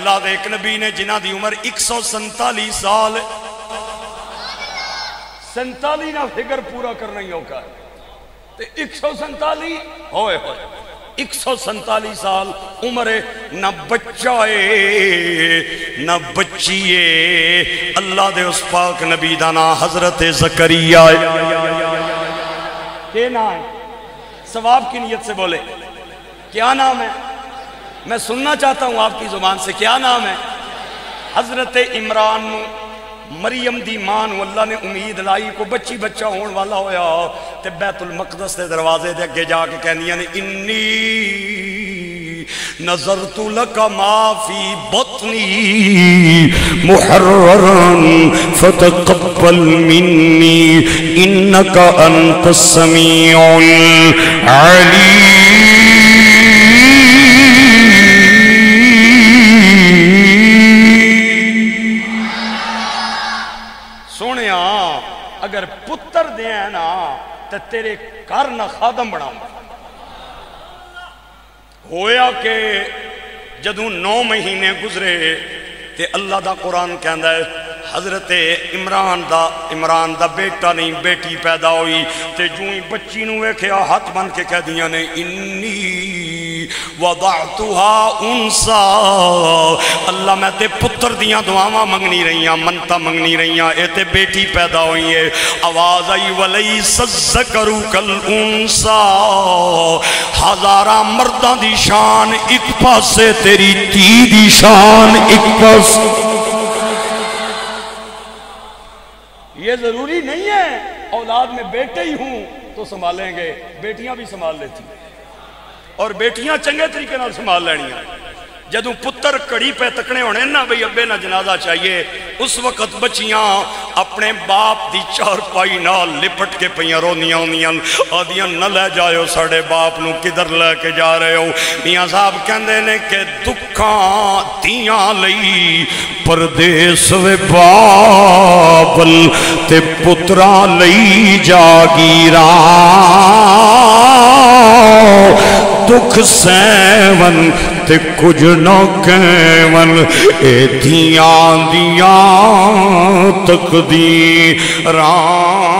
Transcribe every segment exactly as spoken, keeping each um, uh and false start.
اللہ دے ایک نبی نے جنہ دی عمر ایک سو سنتالی سال سنتالی نہ فکر پورا کرنا ہی ہوگا تے ایک سو سنتالی ہوئے ہوئے ایک سو سنتالی سال عمر ہے، نہ بچہ ہے نہ بچی ہے۔ اللہ دے اس پاک نبی دا نام حضرت زکریا ہے۔ کیا نام ہے؟ ثواب کی نیت سے بولے کیا نام ہے؟ میں سننا چاہتا ہوں آپ کی زبان سے، کیا نام ہے؟ حضرت عمران مریم دی ماں نو اللہ نے امید لائی کو بچی بچہ ہون والا ہویا تے بیت المقدس دے دروازے دے اگے جا کے کہندیاں نے انی نظرت لک ما فی بطنی محررا فتقبل منی انک انت السمیع العلیم۔ اگر پتر دے ہیں نا تو تیرے گھر نہ خادم بناؤں گا۔ ہویا کہ جدوں نو مہینے گزرے تے اللہ دا قرآن کہندا ہے حضرت عمران دا عمران دا بیٹا نہیں بیٹی پیدا ہوئی تے جو ہی بچی نو ویکھیا ہاتھ بن کے کہہ دیاں نے انی وضعتها انسا، اللہ میں تے پتر دیاں دعاواں منگنی رہیاں منتا منگنی رہیاں اے تے بیٹی پیدا ہوئی ہے۔ آواز آئی ولیس الذکر کالانسا، ہزارہ مرداں دی شان ایک پاسے تیری تی دی شان ایک پاسے۔ یہ ضروری نہیں ہے اولاد میں بیٹے ہی ہوں تو سنبھالیں گے، بیٹیاں بھی سنبھال لیتی ہیں اور بیٹیاں چنگے طریقے نال سنبھال لینیاں۔ جدوں پتر کڑی پہ تکنے ہونے نا بھئی ابے نہ جنازہ چاہیے، اس وقت بچیاں اپنے باپ دی چار پائی نال لپٹ کے پہیاں رونیاں ہونیاں آدیاں نہ لے جائے ساڑھے باپ نو کدھر لے کے جا رہے ہو۔ میاں صاحب کہندے نے کہ دکھاں دیاں لئی پردیس وے بابل تے پتران لئی جاگیراں، دکھ سیون تے کچھ نہ کیون اے دیاں دیاں تقدیراں۔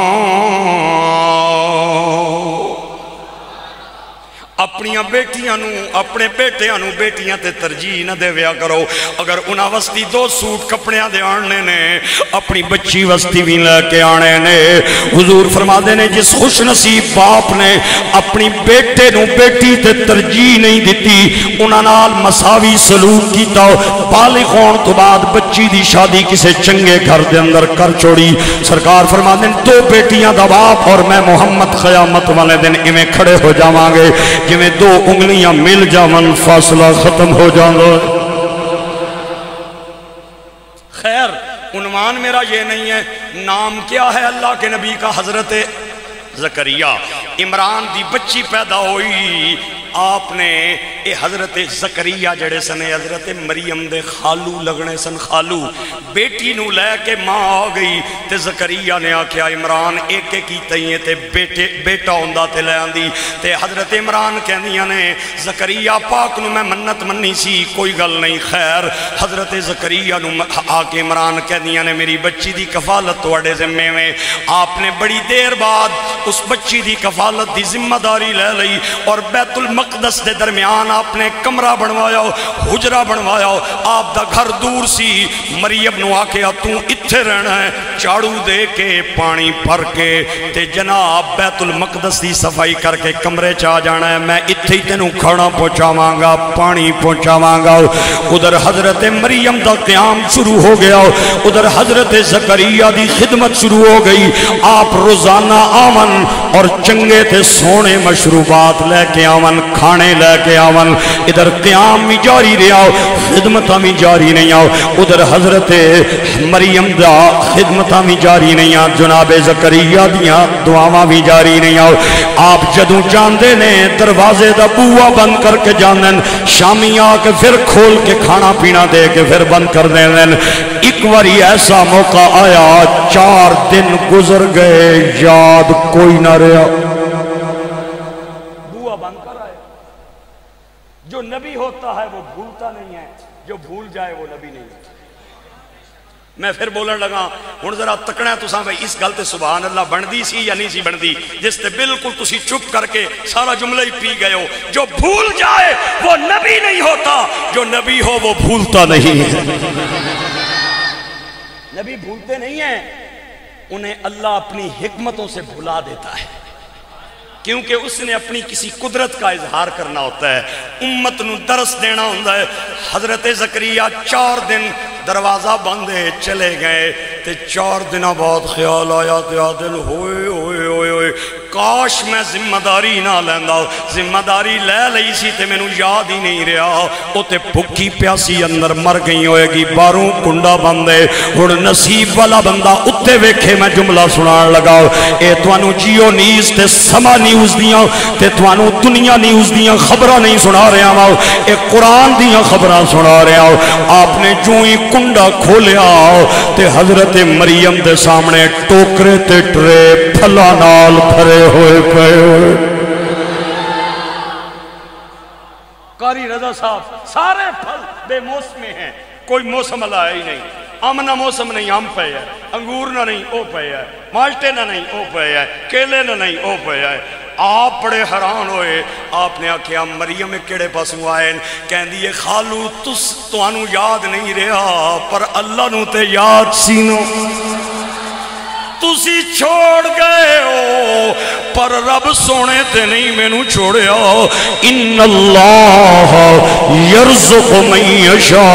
اپنیاں بیٹیاں نو اپنے بیٹیاں نو بیٹیاں تے ترجیح نہ دے ویا کرو۔ اگر انہاں وستی دو سوٹ کپڑیاں دے آنے نے اپنی بچی وستی بھی لے کے آنے نے۔ حضور فرما دے نے جس خوش نصیب باپ نے اپنی بیٹے نو بیٹی تے ترجیح نہیں دیتی انہاں نال مساوی سلوک کیتا، بالغ ہون تو بعد بچی دی شادی کسے چنگے گھر دے اندر کر چھوڑی۔ سرکار فرما دے دو بیٹیاں دا باپ اور میں محمد قیامت والے دن ایویں کھڑے ہو جاواں گے جویں دو انگلیاں مل جاون فاصلہ ختم ہو جاندے۔ خیر عنوان میرا یہ نہیں ہے، نام کیا ہے اللہ کے نبی کا؟ حضرت زکریا۔ عمران دی بچی پیدا ہوئی، آپ نے اے حضرت زکریا جڑے سنے حضرت مریم دے خالو لگنے سن، خالو بیٹی نو لے کے ماں آ گئی تے زکریا نے آکھیا عمران ایک ایک کی تئیے تے بیٹے بیٹا ہوندہ تے لے آندی تے حضرت عمران کہندیاں نے زکریا پاک نو میں منت منی سی کوئی گل نہیں۔ خیر حضرت زکریا نو آکے عمران کہندیاں نے میری بچی دی کفالت توڑے ذمے میں۔ آپ نے بڑی دیر بعد اس بچی دی کفالت دی ذمہ داری لے لئی اور بیت المقدس دے درمیان آپ نے کمرہ بنوایا، حجرہ بنوایا۔ آپ دا گھر دور سی، مریم نو آکے تو اتھے رہنا ہے، چاڑو دے کے پانی پھر کے تے جناب بیت المقدس دی صفائی کر کے کمرے چاہ جانا ہے، میں اتھے تینوں کھانا پہنچا مانگا پانی پہنچا مانگا۔ ادھر حضرت مریم دا قیام شروع ہو گیا، ادھر حضرت زکریا دی خدمت شروع ہو گئی۔ آپ روزانہ آمن اور چنگے تے سونے مشروبات لے کے آمن، کھانے لے کے آمن۔ ادھر قیام بھی جاری رہا، خدمتاں بھی جاری نہیں آؤ۔ ادھر حضرت مریم دا خدمتاں بھی جاری نہیں آؤ، جناب زکریا دیاں دعاواں بھی جاری نہیں آؤ۔ آپ جدوں جاندے نے دروازے دا بوہ بند کر کے جاندن، شامی آ کے پھر کھول کے کھانا پینا دے کے پھر بند کر دین۔ ایک واری ایسا موقع آیا چار دن گزر گئے یاد کوئی نہ رہا، بوہ بند کر آئے۔ جو نبی ہوتا ہے وہ بھولتا نہیں ہے، جو بھول جائے وہ نبی نہیں ہوتا۔ میں پھر بولن لگا ہن ذرا تکنا ہے تساں بھائی اس گل تے سبحان اللہ بندی سی یا نہیں سی بندی جس تے بالکل تسی چپ کر کے سارا جملہ ہی پی گئے ہو۔ جو بھول جائے وہ نبی نہیں ہوتا، جو نبی ہو وہ بھولتا نہیں ہے۔ نبی بھولتے نہیں ہیں، انہیں اللہ اپنی حکمتوں سے بھلا دیتا ہے، کیونکہ اس نے اپنی کسی قدرت کا اظہار کرنا ہوتا ہے، امت نو درس دینا ہوتا ہے۔ حضرت زکریا چار دن دروازہ بندے چلے گئے تے چار دنہ بعد خیال آیا تے آدھل ہوئے ہوئے ہوئے ہوئے کاش میں ذمہ داری نہ لیندہ، ذمہ داری لے لئی سی تے میں نو یاد ہی نہیں رہا، او تے بھکی پیاسی اندر مر گئی ہوئے گی، باروں کنڈا بندے اور نصیب والا بندہ اتے ویکھے میں جملہ سنان لگا۔ اے توانو جیو نیوز تے سما نیوز دیاں تے توانو دنیا نیوز دیاں خبرہ نہیں سنا رہا ہوں، اے قرآن دیاں خبرہ سنا رہا ہوں۔ آپ نے جو ہی کنڈا کھولیا تے حضرت مریم دے سامنے ٹوکرے تے ٹرے پھلا نال بھرے ہوئے پے ہوئے۔ قاری رضا صاحب سارے پھل بے موسم ہیں، کوئی موسم اللہ ہے ہی نہیں۔ ام نہ موسم نہیں ام پہ ہے، انگور نہ نہیں او پہ ہے، مالٹے نہ نہیں او پہ ہے، کیلے نہ نہیں او پہ ہے۔ آپ بڑے حیران ہوئے، آپ نے آکھیا مریم کیڑے پاسوں آئے، کہن دیئے خالو تس توانو یاد نہیں رہا پر اللہ نو تے یاد سینو، تسی چھوڑ گئے ہو پر رب سونے تے نہیں میں نو چھوڑے ہو۔ ان اللہ یرزق من یشاء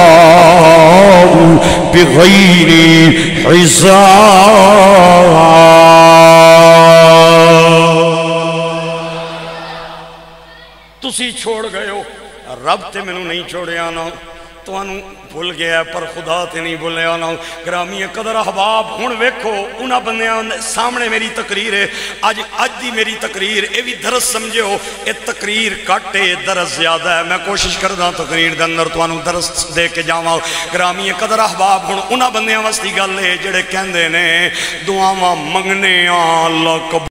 بغیر حساب۔ تسی چھوڑ گئے ہو، رب تے میں نو نہیں چھوڑے آنا، تو انو بھول گیا پر خدا تے نہیں بھولے آنا۔ گرامی قدر احباب ہون ویکھو انہاں بندیاں سامنے میری تقریر ہے، آج آج دی میری تقریر اے بھی درس سمجھے ہو، اے تقریر کٹے درس زیادہ ہے، میں کوشش کردہ تقریر دے اندر تو انو درس دے کے جاواں۔ گرامی قدر احباب ہون انہاں بندیاں واسطی گل ہے جڑے کہندے نے دعاواں منگنے اللہ قبول